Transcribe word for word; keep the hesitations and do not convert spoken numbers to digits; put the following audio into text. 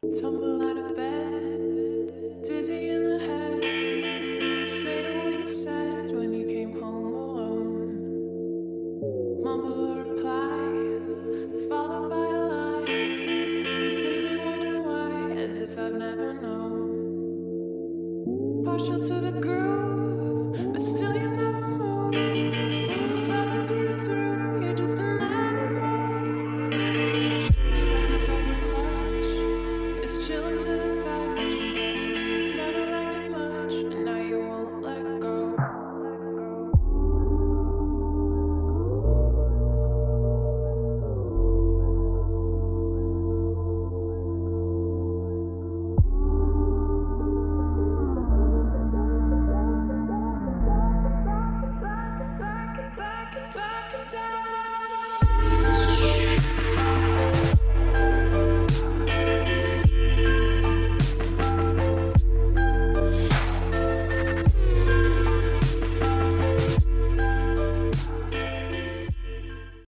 Tumble out of bed, dizzy in the head. Say what you said when you came home alone. Mumble a reply, followed by a lie. Leave me wondering why, as if I've never known. Partial to the groove, but still you never move. Stubborn through and through, you're just an animal. Stuck inside your clutch, it's chilling to the